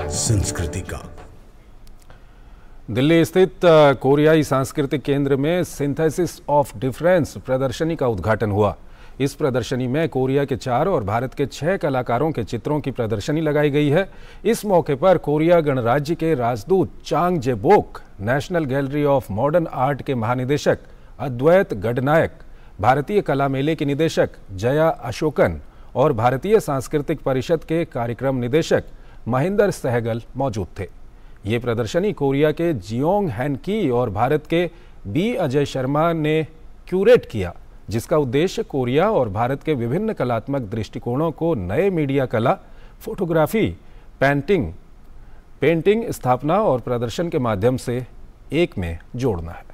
संस्कृति का। दिल्ली स्थित कोरियाई सांस्कृतिक केंद्र में सिंथेसिस ऑफ डिफरेंस प्रदर्शनी का उद्घाटन हुआ। इस प्रदर्शनी में कोरिया के 4 और भारत के 6 कलाकारों के चित्रों की प्रदर्शनी लगाई गई है। इस मौके पर कोरिया गणराज्य के राजदूत Chang Jae-bok, National Gallery of Modern Art के महानिदेशक अद्वैत गडनायक, भारतीय कला मेले की निदेशक जया अशोकन और भारतीय सांस्कृतिक परिषद के कार्यक्रम निदेशक महेंद्र सहगल मौजूद थे। ये प्रदर्शनी कोरिया के जियोंग हैन-की और भारत के बी अजय शर्मा ने क्यूरेट किया, जिसका उद्देश्य कोरिया और भारत के विभिन्न कलात्मक दृष्टिकोणों को नए मीडिया कला, फोटोग्राफी, पेंटिंग, स्थापना और प्रदर्शन के माध्यम से एक में जोड़ना है।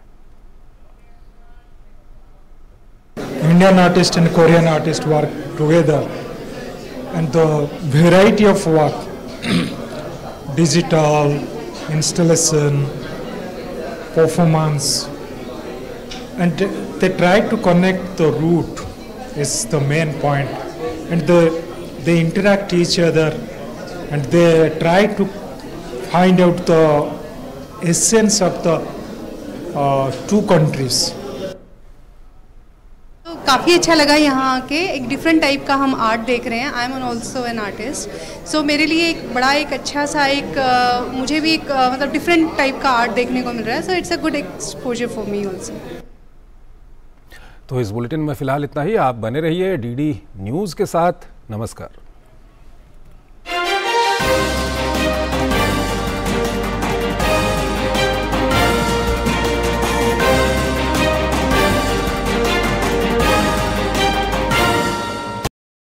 Indian artist and Korean artist work together, and the variety of work, digital, installation, performance, and they try to connect the root is the main point, and they interact each other, and they try to find out the essence of the two countries. काफ़ी अच्छा लगा यहाँ आके, एक different type का हम art देख रहे हैं। I am also an artist, so मेरे लिए एक अच्छा सा मुझे भी मतलब डिफरेंट टाइप का आर्ट देखने को मिल रहा है। So it's a good exposure for me also. तो इस बुलेटिन में फिलहाल इतना ही। आप बने रहिए डीडी न्यूज़ के साथ। नमस्कार।